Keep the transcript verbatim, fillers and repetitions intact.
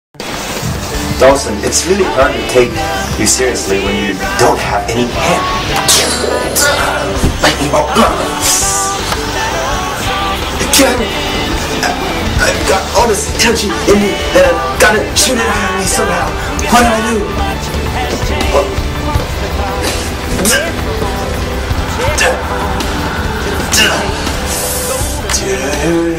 Dhalsim, it's really hard to take you seriously when you don't have any head. Lightning bolt. I've got all this tension in me that I've got to shoot it out of me somehow. What do I do? Oh.